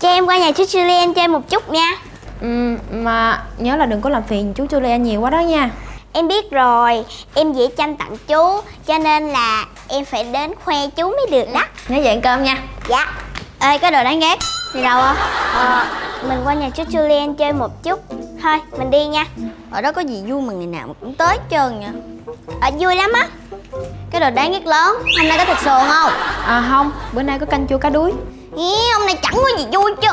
em qua nhà chú Julian chơi một chút nha. Mà nhớ là đừng có làm phiền chú Julian nhiều quá đó nha. Em biết rồi, em vẽ tranh tặng chú, cho nên là em phải đến khoe chú mới được đó. Nhớ về ăn cơm nha. Dạ. Ê, có đồ đáng ghét. Đi đâu không? Mình qua nhà chú Julian chơi một chút. Thôi, mình đi nha. Ở đó có gì vui mà ngày nào mà cũng tới hết trơn nha. Vui lắm á. Cái đồ đáng ghét lớn, hôm nay có thịt sườn không? Không, bữa nay có canh chua cá đuối. Hôm nay chẳng có gì vui chứ.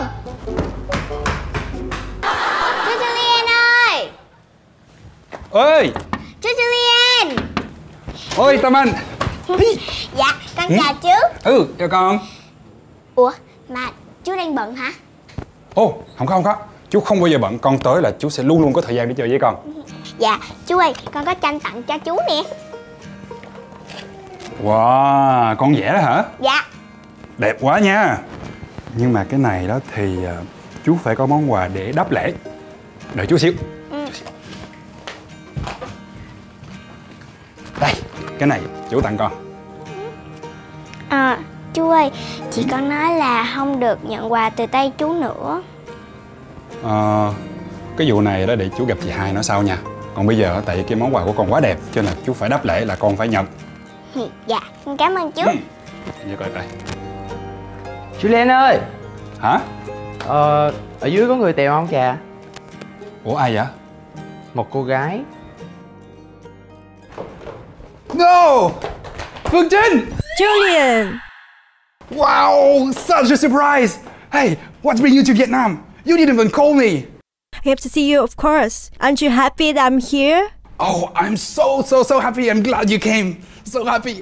Chú Julian ơi! Ơi! Chú Julian! Ôi, Tâm Anh! Dạ, con chào chú. Chào con. Ủa, mà chú đang bận hả? Không có. Chú không bao giờ bận, con tới là chú sẽ luôn luôn có thời gian để chơi với con. Dạ, chú ơi, con có tranh tặng cho chú nè. Wow, con vẽ đó hả? Dạ. Đẹp quá nha. Nhưng mà cái này đó thì chú phải có món quà để đáp lễ. Đợi chú xíu. Đây, cái này chú tặng con. Chú ơi, chị con nói là không được nhận quà từ tay chú nữa. Cái vụ này đó để chú gặp chị Hai nói sau nha. Còn bây giờ tại cái món quà của con quá đẹp cho nên là chú phải đáp lễ là con phải nhận. Dạ, con cảm ơn chú. Như coi coi. Julian ơi! Hả? Ở dưới có người tèo không kìa? Ủa ai vậy? Một cô gái. No! Phương Trinh! Julian! Wow! Such a surprise! Hey, what's bringing you to Vietnam? You didn't even call me! I have to see you, of course. Aren't you happy that I'm here? Oh, I'm so happy. I'm glad you came. So happy.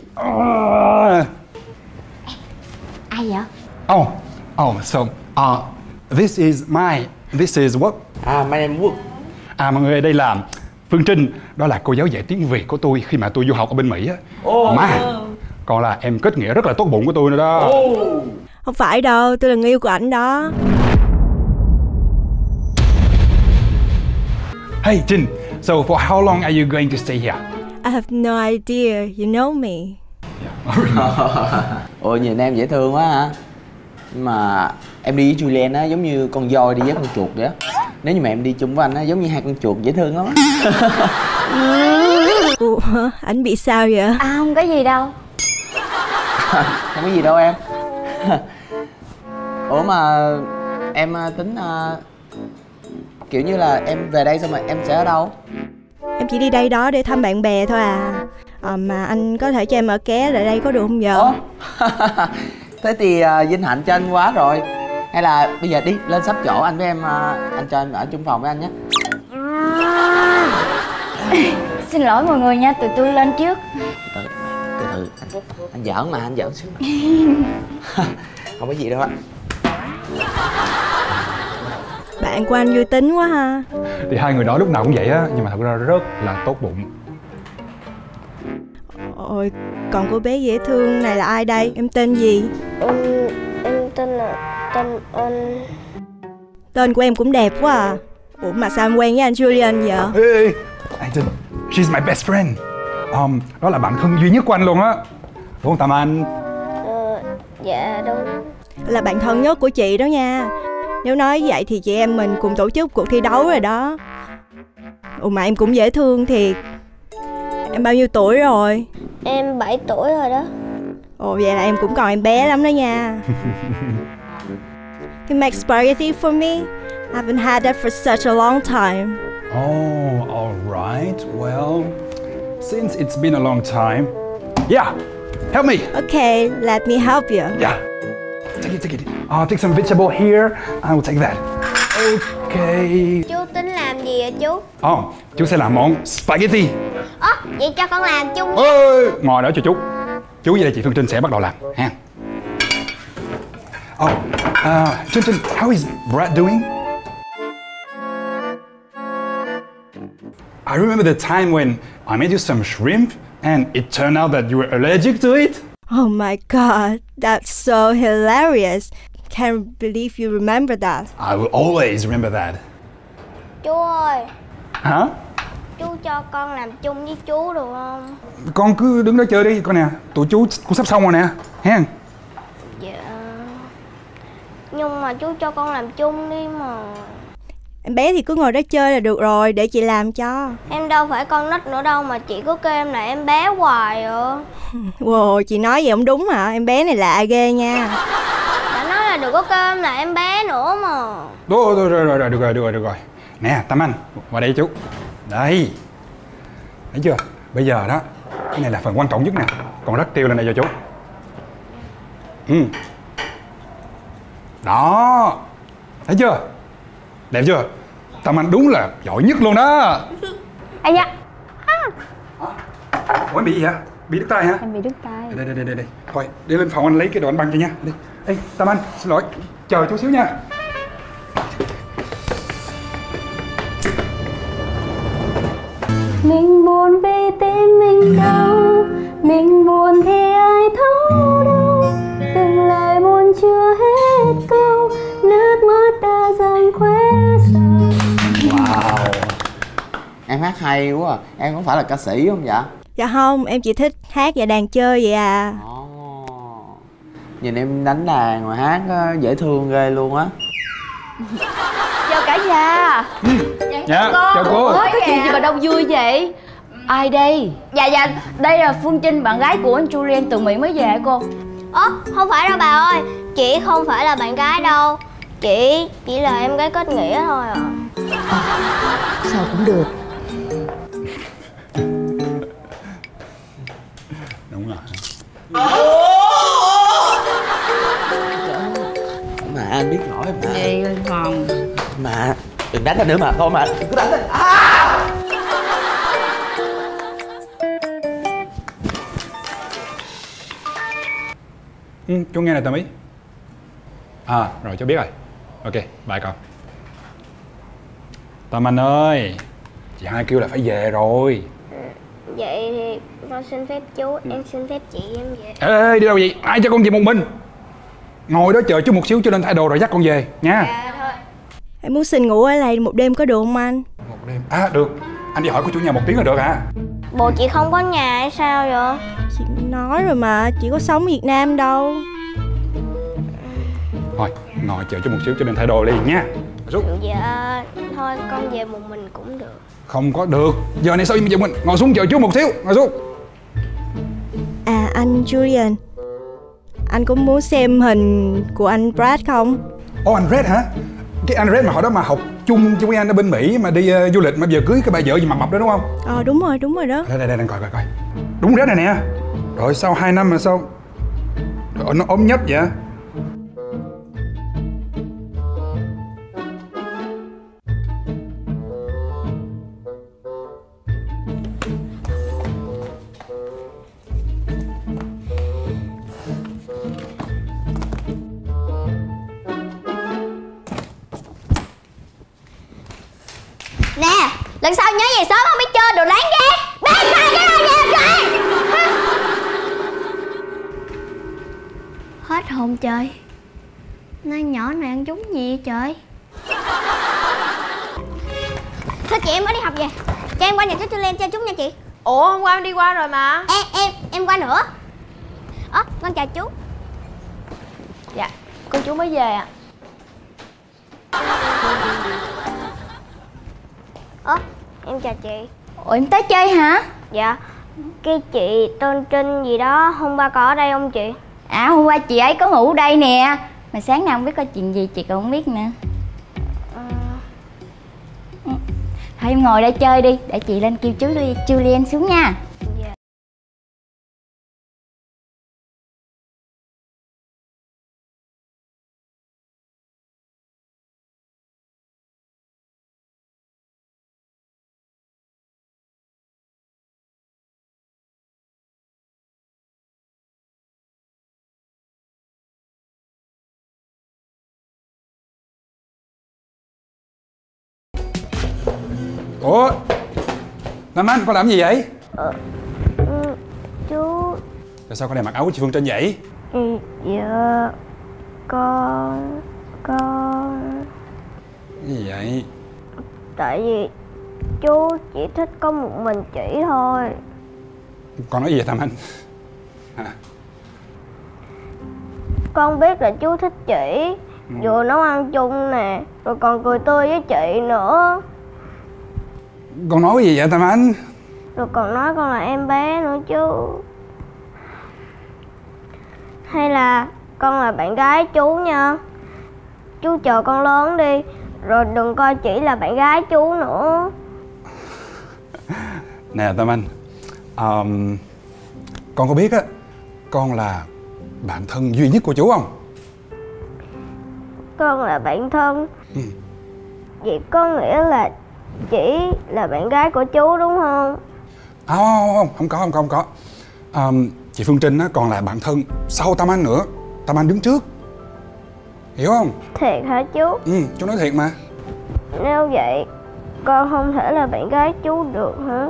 Ai vậy? So, this is what? My name is Wook. Mọi người, đây là Phương Trinh. Đó là cô giáo dạy tiếng Việt của tôi khi mà tôi du học ở bên Mỹ á. Còn là em kết nghĩa rất là tốt bụng của tôi nữa đó. Không phải đâu, tôi là người yêu của ảnh đó. Hey Trinh, so for how long are you going to stay here? I have no idea, you know me. Nhìn em dễ thương quá hả? Nhưng mà em đi với Julian á giống như con voi đi với con chuột vậy á. Nếu như mà em đi chung với anh á giống như hai con chuột dễ thương lắm á. Ủa, ảnh bị sao vậy? Không có gì đâu. Không có gì đâu em. Ủa mà em tính kiểu như là em về đây xong rồi em sẽ ở đâu? Em chỉ đi đây đó để thăm bạn bè thôi à. Mà anh có thể cho em ở ké lại đây có được không giờ? Thế thì vinh hạnh cho anh quá rồi. Hay là bây giờ đi lên sắp chỗ anh với em, anh cho em ở chung phòng với anh nhé. Xin lỗi mọi người nha, tụi tôi lên trước. Từ từ anh giỡn mà, anh giỡn xíu. Không có gì đâu á. Bạn của anh vui tính quá ha. Thì hai người đó lúc nào cũng vậy á, nhưng mà thật ra rất là tốt bụng. Ôi, còn cô bé dễ thương này là ai đây? Em tên gì? Em tên là Tâm Anh. Tên của em cũng đẹp quá à. Ủa mà sao em quen với anh Julian vậy? Ê, anh Trinh, she's my best friend. Đó là bạn thân duy nhất của anh luôn á. Đúng không Tâm Anh? Dạ đúng. Là bạn thân nhất của chị đó nha. Nếu nói vậy thì chị em mình cùng tổ chức cuộc thi đấu rồi đó. Ủa mà em cũng dễ thương thiệt. Em bao nhiêu tuổi rồi? Em 7 tuổi rồi đó. Ồ vậy là em cũng còn em bé lắm đó nha. Can you make spaghetti for me? I haven't had that for such a long time. Oh, alright. Well, since it's been a long time. Yeah, help me. Okay, let me help you. Yeah. Take it. Take some vegetable here. I will take that. Okay. Chú tính làm gì vậy chú? Chú sẽ làm món spaghetti. Vậy cho con làm chung. Ngồi đó cho chú. Chú với chị Phương Trinh sẽ bắt đầu làm ha. Trinh, how is Brad doing? I remember the time when I made you some shrimp and it turned out that you were allergic to it. Oh my god, that's so hilarious. Can't believe you remember that. I will always remember that. Chú ơi. Hả? Chú cho con làm chung với chú được không? Con cứ đứng đó chơi đi con nè. Tụi chú cũng sắp xong rồi nè. Ha. Dạ. Nhưng mà chú cho con làm chung đi mà. Em bé thì cứ ngồi đó chơi là được rồi, để chị làm cho. Em đâu phải con nít nữa đâu mà chị cứ kêu em là em bé hoài à. Wow, chị nói vậy không đúng hả? Em bé này lạ ghê nha. Đã nói là đừng có kêu em là em bé nữa mà. Rồi, được rồi. Nè, Tâm Anh, qua đây chú. Đây. Thấy chưa? Bây giờ đó, cái này là phần quan trọng nhất nè. Còn rắc tiêu lên đây cho chú. Đó. Thấy chưa? Đẹp chưa? Tâm Anh đúng là giỏi nhất luôn đó. Ây da. Ủa em bị gì hả? Bị đứt tay hả? Em bị đứt tay. Đây. Thôi, đi lên phòng anh lấy cái đồ anh băng cho nha. Đi. Ê, Tâm Anh, xin lỗi. Chờ chút xíu nha. Mình buồn vì tim mình đau, mình buồn thì ai thấu đâu. Từng lời buồn chưa hết câu, nước mắt đã dần khuấy sầu. Wow, em hát hay quá à. Em có phải là ca sĩ không vậy? Dạ không, em chỉ thích hát và đàn chơi vậy à. Nhìn em đánh đàn mà hát dễ thương ghê luôn á. Chào cả nhà. Dạ, chào cô. Ủa, có chuyện gì mà đông vui vậy? Ai đây? Dạ, đây là Phương Trinh, bạn gái của anh Julian từ Mỹ mới về hả cô? Không phải đâu bà ơi. Chị không phải là bạn gái đâu. Chị chỉ là em gái kết nghĩa thôi à. Sao cũng được. Đúng rồi. Mà anh biết lỗi mà. Đi lên phòng. Mà đừng đánh anh nữa mà. Thôi mà đừng có đánh anh. Chú nghe này Tâm Ý. Rồi cháu biết rồi. Ok, bye con. Tâm Anh ơi, chị hai kêu là phải về rồi. Vậy thì con xin phép chú, em xin phép chị em về. Ê, đi đâu vậy? Ai cho con về một mình? Ngồi đó chờ chú một xíu cho nên thay đồ rồi dắt con về nha. Dạ thôi. Em muốn xin ngủ ở đây một đêm có được không anh? Một đêm. Được. Anh đi hỏi của chủ nhà 1 tiếng là được hả? Bộ chị không có nhà hay sao vậy? Chị nói rồi mà, chị có sống Việt Nam đâu. Thôi, ngồi chờ chú một xíu cho nên thay đồ liền nha. Rút. Dạ, thôi con về một mình cũng được. Không có được. Giờ này sao im mình? Ngồi xuống chờ chú một xíu. Ngồi xuống. À anh Julian, anh có muốn xem hình của anh Brad không? Anh Red hả? Cái anh Red mà hồi đó mà học chung với anh ở bên Mỹ mà đi du lịch mà giờ cưới cái bà vợ gì mập đó đúng không? Đúng rồi đó. Đây đang coi. Đúng Red này nè. Rồi sau 2 năm mà sao nó ốm nhách vậy? Nè, lần sau nhớ về sớm không biết chơi đồ đáng ghét. Bác khai cái đồ về trời. Hết hồn trời. Nay nhỏ này ăn trúng gì vậy trời? Thôi chị em mới đi học về. Cho em qua nhà chú Julian chơi chút nha chị. Ủa, hôm qua em đi qua rồi mà. Em qua nữa. Con chào chú. Dạ, cô chú mới về ạ. Em chào chị. Ủa, em tới chơi hả? Dạ. Cái chị tên Trinh gì đó hôm qua có ở đây không chị? À, hôm qua chị ấy có ngủ đây nè. Mà sáng nào không biết có chuyện gì chị cũng không biết nè. Thôi em ngồi đây chơi đi, để chị lên kêu chú Julian xuống nha. Dạ. Ủa Nam Anh con làm gì vậy? Chú. Tại sao con này mặc áo của chị Phương Trinh vậy? Dạ. Con. Cái gì vậy? Tại vì chú chỉ thích có một mình chị thôi. Con nói gì vậy Tam Anh? Con biết là chú thích chị, vừa nấu ăn chung nè, rồi còn cười tươi với chị nữa. Con nói cái gì vậy Tâm Anh? Rồi còn nói con là em bé nữa chứ. Hay là con là bạn gái chú nha. Chú chờ con lớn đi, rồi đừng coi chỉ là bạn gái chú nữa. Nè Tâm Anh, con có biết á, con là bạn thân duy nhất của chú không? Con là bạn thân. Ừ. Vậy có nghĩa là chỉ là bạn gái của chú đúng không? Không có. Chị Phương Trinh á còn là bạn thân sau Tâm Anh nữa. Tâm Anh đứng trước, hiểu không? Thiệt hả chú? Ừ, chú nói thiệt mà. Nếu vậy con không thể là bạn gái chú được hả?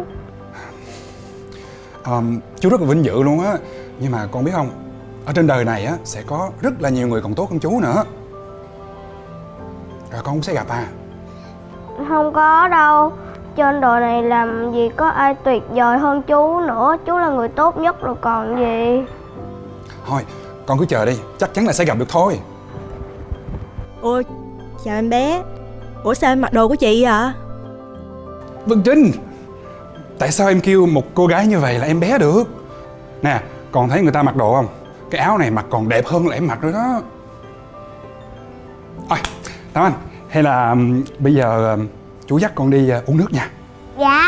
Chú rất là vinh dự luôn á. Nhưng mà con biết không, ở trên đời này á sẽ có rất là nhiều người còn tốt hơn chú nữa. Rồi con cũng sẽ gặp à. Không có đâu. Trên đời này làm gì có ai tuyệt vời hơn chú nữa. Chú là người tốt nhất rồi còn gì. Thôi con cứ chờ đi, chắc chắn là sẽ gặp được thôi. Ôi, chào em bé. Ủa sao em mặc đồ của chị vậy? Vân Trinh, tại sao em kêu một cô gái như vậy là em bé được? Nè, còn thấy người ta mặc đồ không? Cái áo này mặc còn đẹp hơn là em mặc rồi đó. Thôi, Tâm Anh, hay là bây giờ chú dắt con đi uống nước nha. Dạ.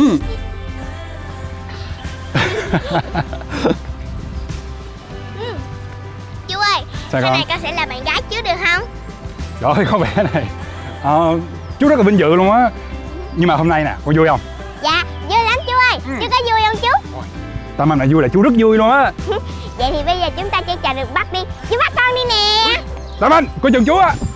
Chú ơi, Sao sau con? này con sẽ là bạn gái chú được không? Rồi con bé này, chú rất là vinh dự luôn á. Nhưng mà hôm nay nè, con vui không? Dạ, vui lắm chú ơi. Chú có vui không chú? Tâm Anh là vui là chú rất vui luôn á. Vậy thì bây giờ chúng ta chơi trò rượt bắt đi. Chú bắt con đi nè. Tâm Anh, coi chừng chú á.